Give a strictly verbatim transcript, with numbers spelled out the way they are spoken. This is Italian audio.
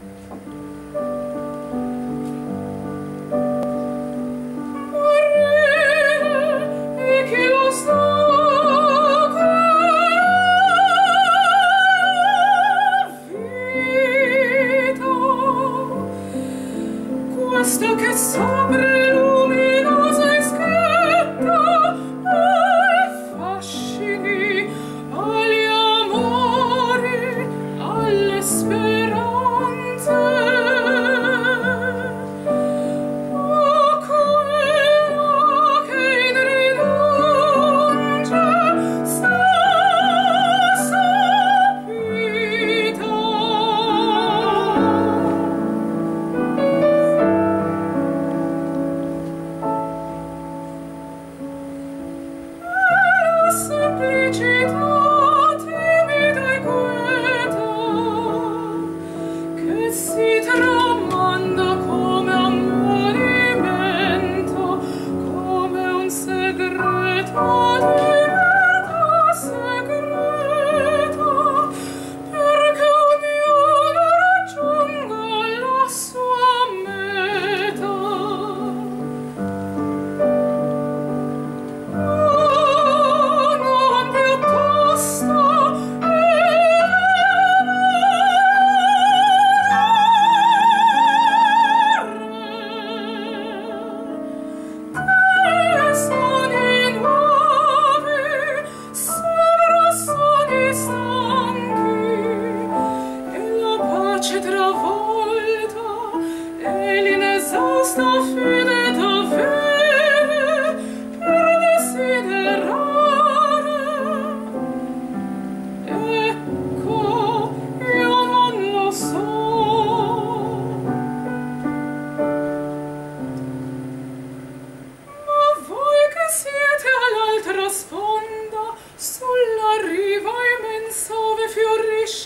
Questo che sopra luminosa e schietta ai fascini, agli amori, alle speranze, a quella che in rinunce sta sapita. Semplicità timida e queta che si tramanda come ammonimento, come un segreto diventa segreto, perché ognuno raggiunga la sua meta. Travolta e l'inesausta fine d'avere per desiderare. Ecco, io non lo so. Ma voi che siete all'altra sponda, sulla riva immensa ove fiorisce